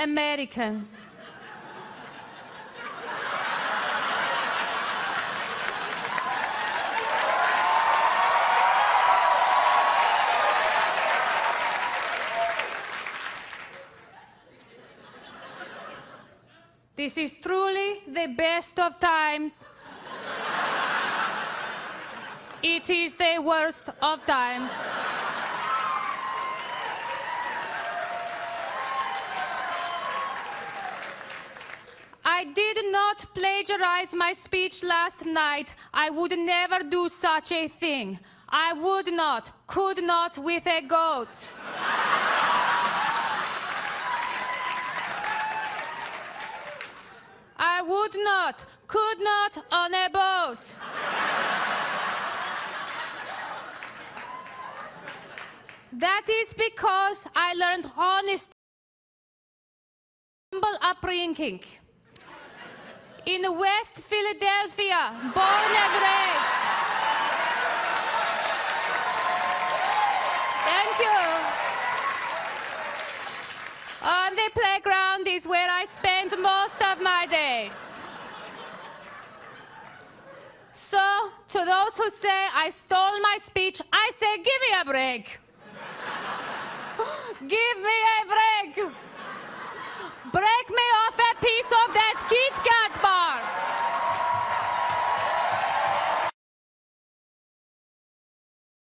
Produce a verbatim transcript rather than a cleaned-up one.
Americans. This is truly the best of times. It is the worst of times. I did not plagiarize my speech last night. I would never do such a thing. I would not, could not with a goat. I would not, could not on a boat. That is because I learned honest, humble upbringing. In West Philadelphia, born and raised. Thank you. On the playground is where I spend most of my days. So, to those who say I stole my speech, I say, give me a break. Give me a break.